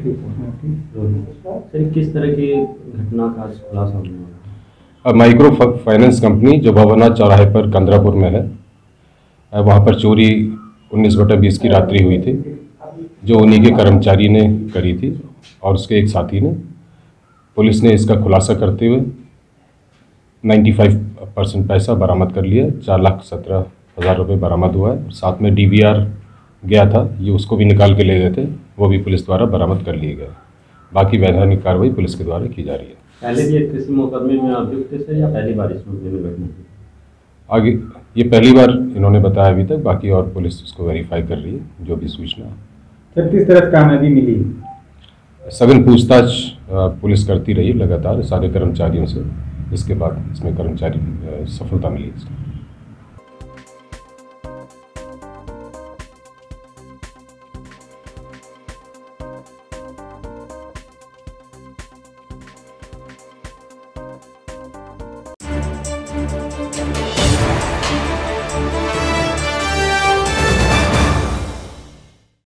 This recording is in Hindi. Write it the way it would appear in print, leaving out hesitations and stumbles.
सर किस तरह की घटना का खुलासा हुआ? माइक्रो फाइनेंस कंपनी जो भवना चौराहे पर कंदरापुर में है, वहाँ पर चोरी 19/20 की रात्रि हुई थी, जो उन्हीं के कर्मचारी ने करी थी और उसके एक साथी ने। पुलिस ने इसका खुलासा करते हुए 95% पैसा बरामद कर लिया। 4,17,000 रुपये बरामद हुआ है। साथ में DVR गया था, ये उसको भी निकाल के ले गए थे, वो भी पुलिस द्वारा बरामद कर लिए गए। बाकी वैधानिक कार्रवाई पुलिस के द्वारा की जा रही है। पहले भी किसी मुकदमे में अभियुक्त थे या पहली बार इस मुकदमे में बैठे थे? आगे ये पहली बार इन्होंने बताया अभी तक, बाकी और पुलिस उसको वेरीफाई कर रही है जो भी सूचना। सर किस तरह कामयाबी मिली? सघन पूछताछ पुलिस करती रही लगातार सारे कर्मचारियों से। इसके बाद इसमें कर्मचारी सफलता मिली।